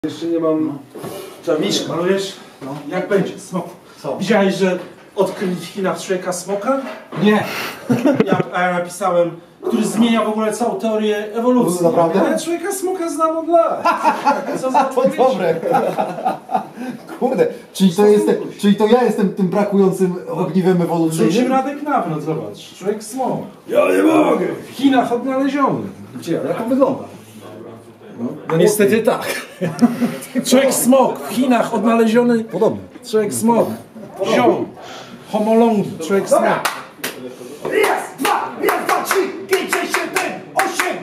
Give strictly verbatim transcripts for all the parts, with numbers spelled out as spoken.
Jeszcze nie mam czawiszka. Malujesz? No. Jak będzie? Smok. Co? Widziałeś, że odkryli w Chinach człowieka smoka? Nie. Ja, a ja napisałem, który zmienia w ogóle całą teorię ewolucji. Naprawdę? Ja człowieka smoka znam od lat. Co za To dobre. Kurde, czyli to, jest, czyli to ja jestem tym brakującym ogniwem ewolucyjnym? Rzucił Radek Nawrot, zobacz. Człowiek smok. Ja nie mogę. W Chinach odnaleziony. Gdzie? Jak to wygląda? No niestety tak. Człowiek smok w Chinach odnaleziony. Podobny. Człowiek smok. Ziom. Homolongi. Człowiek smok. Raz, dwa, raz, dwa, trzy, pięć, sześć, siedem, osiem.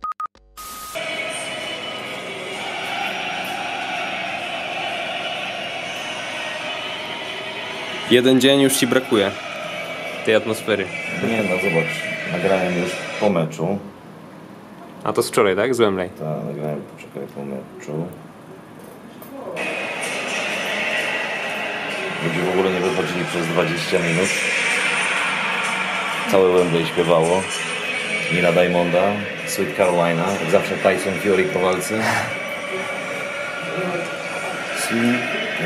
Jeden dzień już ci brakuje tej atmosfery. Nie no, zobacz, nagrałem już po meczu. A to z wczoraj, tak? Z Wembley. Tak, nagrałem, poczekaj, po meczu. Ludzie w ogóle nie wychodzili przez dwadzieścia minut. Całe Wembley śpiewało. Nina Diamonda, Sweet Carolina, jak zawsze Tyson Fury po walce. Sweet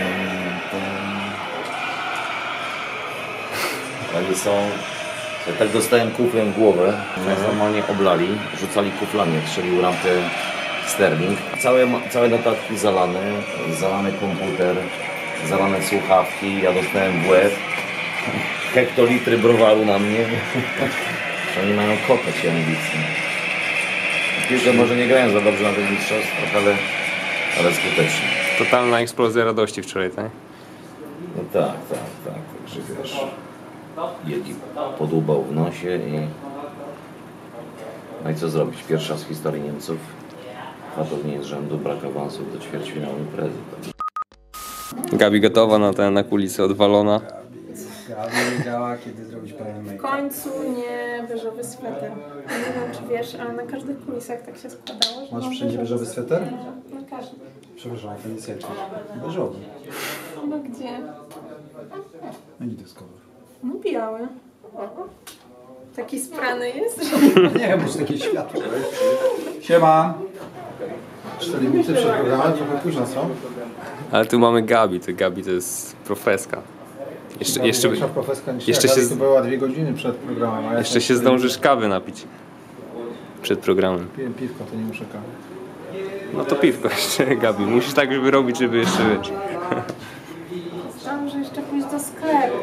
Oni są... Ja tak dostałem kuflem w głowę, nas normalnie oblali, rzucali kuflami, jak strzelił rampę Sterling. Całe, całe notatki zalane, zalany komputer, zalane słuchawki, ja dostałem w łeb. Hektolitry browaru na mnie. Oni mają kopać Anglicy. Pisze, może nie grają za dobrze na tych mistrzostwach, ale, ale skutecznie. Totalna eksplozja radości wczoraj, tak? No tak, tak, tak, także wiesz, jedli podłubał w nosie i... No i co zrobić? Pierwsza z historii Niemców, dwa turnieje z rzędu, brak awansów do ćwierćfinału imprezy. Gabi gotowa na tę na kulisę odwalona. Gabi wiedziała, kiedy zrobić pełen W make-up. końcu nie beżowy sweter. Nie wiem, czy wiesz, ale na każdych kulisach tak się składało, że Masz mam wszędzie beżowy sweter? Na każdym. Przepraszam, to nic jak beżowy. No gdzie? Jaki to jest kolor? No biały. Taki sprany jest, że... Nie, może takie światło. Siema. cztery minuty przed programem, trochę późno są. Ale tu mamy Gabi, to Gabi to jest profeska. Jeszcze, jeszcze, Większa profeska niż jeszcze ja. się, Gabi to była dwie godziny przed programem. A ja jeszcze się zdążysz kawy napić przed programem. Piłem piwko, to nie muszę kawy. No to piwko jeszcze, Gabi. Musisz tak, żeby robić, żeby jeszcze wiesz. Chciałam, że jeszcze pójść do sklepu.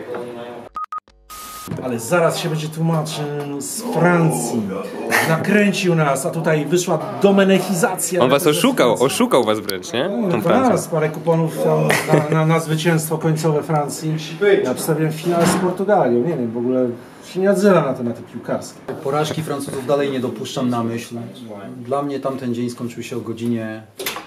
Ale zaraz się będzie tłumaczył z Francji. Nakręcił nas, a tutaj wyszła domenechizacja. On was oszukał, oszukał was wręcz, nie? No, Tą to Francją. raz parę kuponów tam na, na, na zwycięstwo końcowe Francji. Ja przedstawiłem finał z Portugalią. Nie wiem, w ogóle się nie odzywa na tematy piłkarskie. Porażki Francuzów dalej nie dopuszczam na myśl. Dla mnie tamten dzień skończył się o godzinie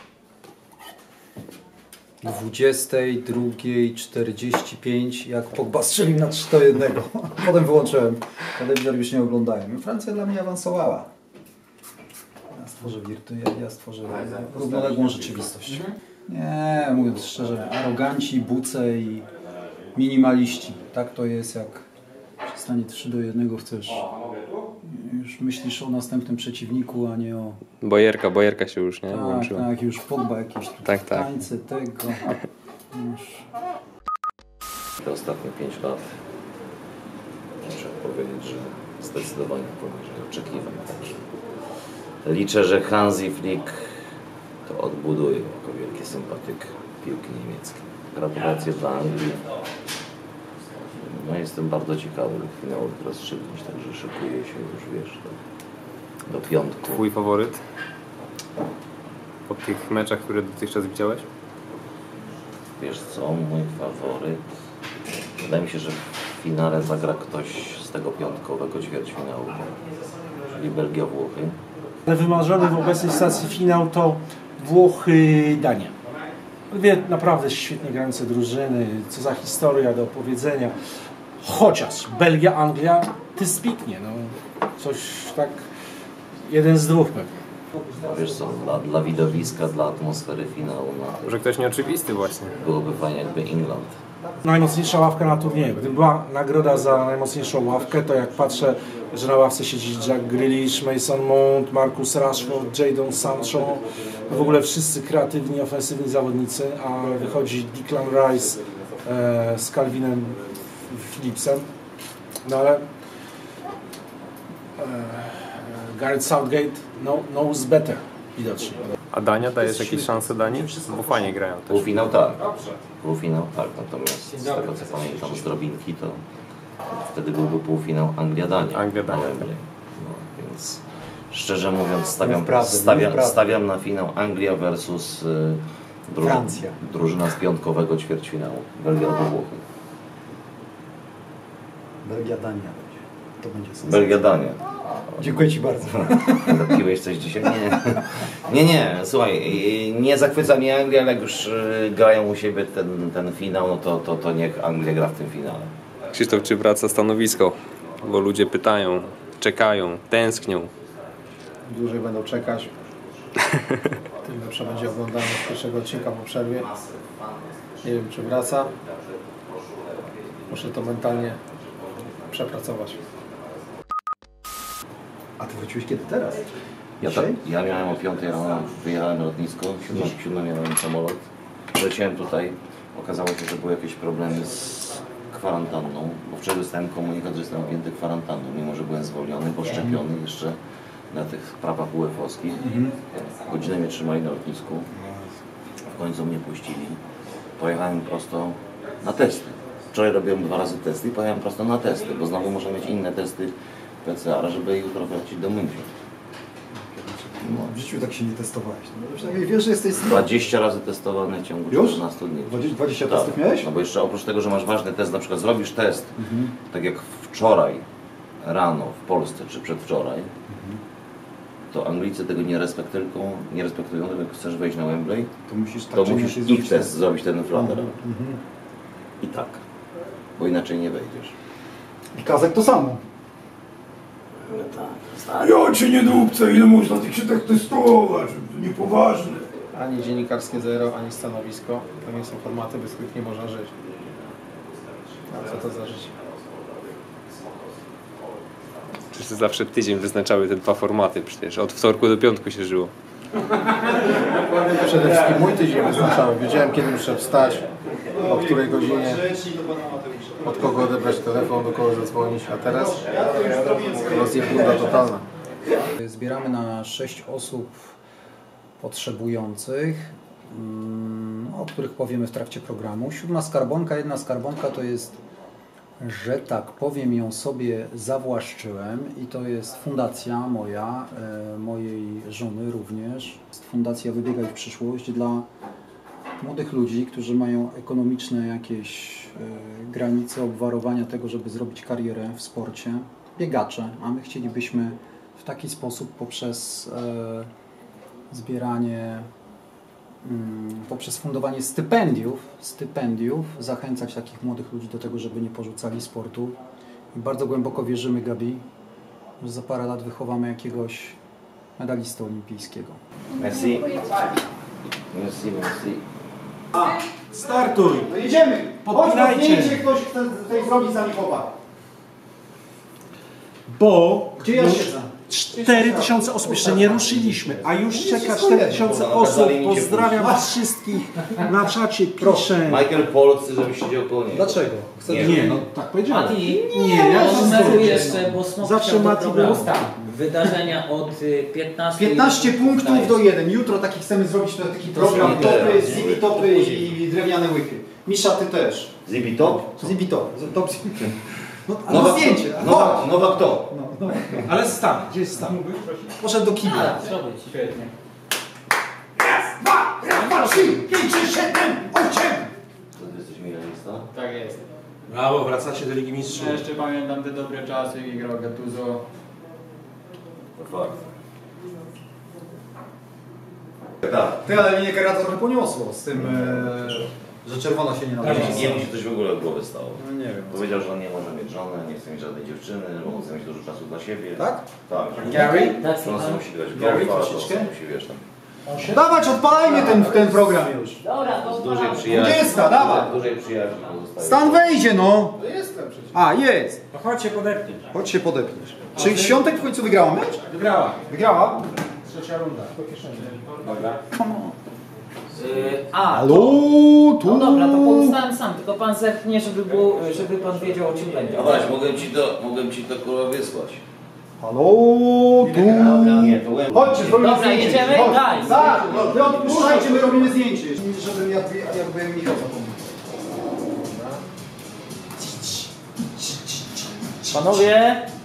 dwudziestej drugiej czterdzieści pięć, jak Pogba strzelił na trzy do jednego. Potem wyłączyłem telewizor, już nie oglądałem. Francja dla mnie awansowała. Ja stworzę wirtu, ja, ja stworzę równoległą rzeczywistość. Nie, mówiąc szczerze, aroganci, buce i minimaliści. Tak to jest, jak stanie trzy do jednego chcesz. Już myślisz o następnym przeciwniku, a nie o... Bojerka, bojerka się już, nie? Tak, Włączyła. tak, już Pogba jakieś Tak, tak. tańce tego. Już. Te ostatnie pięć lat muszę powiedzieć, że zdecydowanie poniżej oczekiwań. Także liczę, że Hansi Flick to odbuduje jako wielki sympatyk piłki niemieckiej. Gratulacje dla Anglii. No jestem bardzo ciekawy finału rozstrzygnięć, także szykuję się już, wiesz, do, do piątku. Twój faworyt? Po tych meczach, które dotychczas widziałeś? Wiesz co, mój faworyt? Wydaje mi się, że w finale zagra ktoś z tego piątkowego ćwierćfinału, czyli Belgia-Włochy. Ale wymarzony w obecnej sytuacji finał to Włochy-Dania. Dwie naprawdę świetnie grające drużyny, co za historia do opowiedzenia. Chociaż Belgia-Anglia to jest pięknie, no coś tak jeden z dwóch pewnie. No wiesz co, dla, dla widowiska, dla atmosfery finału, no, Może ktoś nieoczywisty właśnie. byłoby fajnie jakby England Najmocniejsza ławka na turnieju. Gdyby była nagroda za najmocniejszą ławkę, to jak patrzę, że na ławce siedzi Jack Grealish, Mason Mount, Marcus Rashford, Jadon Sancho, w ogóle wszyscy kreatywni, ofensywni zawodnicy, a wychodzi Declan Rice e, z Calvinem Phillipsem. No ale e, Gareth Southgate no, knows better, widocznie. A Dania, dajesz jakieś szanse Danii? Bo fajnie grają też. Półfinał tak. Półfinał tak, natomiast z tego co pamiętam z drobinki, to wtedy byłby półfinał Anglia-Dania. Anglia-Dania. No, więc szczerze mówiąc stawiam, Wprawdzie, stawiam, wprawdzie. stawiam na finał Anglia versus y, drużyna, Francja. drużyna z piątkowego ćwierćfinału. Belgia albo Włochy. Belgia, Dania będzie. To będzie sens. Belgia, Dania. Dziękuję Ci bardzo. Piłeś coś dzisiaj? Nie. Nie, nie, słuchaj, nie zachwyca mnie Anglia, ale jak już y, grają u siebie ten, ten finał, no to, to, to niech Anglia gra w tym finale. Krzysztof, czy wraca stanowisko? Bo ludzie pytają, czekają, tęsknią. Dłużej będą czekać, tym lepsza będzie oglądalność pierwszego odcinka po przerwie. Nie wiem, czy wraca. Muszę to mentalnie przepracować. A Ty wróciłeś kiedy teraz? Ja, ta, Dzisiaj? ja miałem o piątej rano, wyjechałem na lotnisko, o siódmej miałem samolot. Leciałem tutaj, okazało się, że były jakieś problemy z kwarantanną, bo wczoraj dostałem komunikat, że jestem objęty kwarantanną, mimo że byłem zwolniony, bo szczepiony jeszcze na tych prawach U E F owskich. Godzinę mnie trzymali na lotnisku, w końcu mnie puścili. Pojechałem prosto na testy. Wczoraj robiłem dwa razy testy i pojechałem prosto na testy, bo znowu muszę mieć inne testy P C R, żeby jutro wrócić do München. No, w życiu tak się nie testowałeś. No, przynajmniej wiesz, że jesteś zdrowy. dwadzieścia razy testowany w ciągu Już? czternastu dni. dwadzieścia, dwadzieścia Tak. testów miałeś? No bo jeszcze oprócz tego, że masz ważny test, na przykład zrobisz test, Mhm. tak jak wczoraj rano w Polsce, czy przedwczoraj, to Anglicy tego nie respektują, nie respektują, jak chcesz wejść na Wembley, To musisz tak to czy musisz inaczej ich zrobić test zrobić, ten flater. Mhm. I tak, bo inaczej nie wejdziesz. I Kazek to samo. Ja cię nie dupcę, ile można tych się tak testować? To niepoważne. Ani dziennikarskie zero, ani stanowisko. To nie są formaty, bez których nie można żyć. A co to za życie? Przecież zawsze tydzień wyznaczały te dwa formaty przecież. Od wtorku do piątku się żyło. Przede wszystkim mój tydzień wyznaczałem. Wiedziałem, kiedy muszę wstać, o której godzinie, od kogo odebrać telefon, do kogo zadzwonić. A teraz rozjebunda totalna. Zbieramy na sześć osób potrzebujących, mm, o których powiemy w trakcie programu. Siódma skarbonka, jedna skarbonka to jest, że tak powiem, ją sobie zawłaszczyłem i to jest fundacja moja, e, mojej żony również. Jest fundacja Wybiegaj w przyszłość dla młodych ludzi, którzy mają ekonomiczne jakieś e, granice obwarowania tego, żeby zrobić karierę w sporcie. Biegacze, a my chcielibyśmy w taki sposób poprzez e, zbieranie, mm, poprzez fundowanie stypendiów, stypendiów zachęcać takich młodych ludzi do tego, żeby nie porzucali sportu. I bardzo głęboko wierzymy, Gabi, że za parę lat wychowamy jakiegoś medalistę olimpijskiego. Merci. Merci, merci. Startuj! No jedziemy! Podpinajcie. Chodź, ktoś chce tutaj zrobić sami chłopak. Bo Gdzie ja siedzę? cztery tysiące osób jeszcze nie ruszyliśmy, a już czeka cztery tysiące osób. Pozdrawiam was wszystkich na czacie, piszę. Michael Paul chce, żebyś siedział koło niego. Dlaczego? Chcę Nie. Nie, no tak powiedziałem. Mati, Nie, ja się znowu zgodzę. jeszcze, bo Smok Zawsze chciał do Mati programu. był. Wydarzenia od y, piętnastu... piętnaście punktów do jeden. Jutro taki chcemy zrobić to taki program się topy, nie zibi topy i drewniane łychy. Misza, ty też. Zibi top? Zibi top. Top zibi. No, Nowa, no zdjęcie. Nowa, nowa kto? Ale stan, gdzie jest stan? Poszedł do kibla. A, zrobić. Świetnie. Raz, dwa, raz, dwa, trzy, pięć, sześć, siedem, osiem. To ty jesteś milanista? Tak jest. Brawo, wracacie do Ligi Mistrzów. Ja jeszcze pamiętam te dobre czasy i grał Gattuso. To fakt. Tak. Ty, ale mnie kariera trochę poniosło z tym, e, że czerwona się nie należy. Nie mi się coś w ogóle od głowy stało. No nie wiem. Powiedział, że on nie może mieć żony, nie chce mieć żadnej dziewczyny, bo chce mieć dużo czasu dla siebie. Tak? Tak. Gary? Tak, Że on sobie słucham. musi grać w Gary, golfa, to troszeczkę? sobie musi, wiesz tam. Dawać, odpalajmy ten, ten program już. Dobra, to Z dużej przyjaźni. dwudziesta, dawaj. Z dużej przyjaźni pozostaje. Stan wejdzie, no. No jestem przecież. A, jest. To chodź się podepnij. Chodź się podepniesz. Czy Świątek w końcu wygrała mecz? Wygrała. Wygrała? Trzecia runda. Come on. Yy, a, Halo, tu. no dobra, to poustałem sam, tylko pan zerknie, żeby, było, żeby pan wiedział o czym będzie. No właśnie, mogłem ci to, mogłem ci to kurwa wysłać. Halo, tu. Nie, to łeb. Chodźcie, zrobimy Dobra, zdjęcie. jedziemy? Chodź. Daj. Tak, wy odpuszczajcie, my robimy zdjęcie. Żebym ja, jakby Michał zapomniał. Panowie,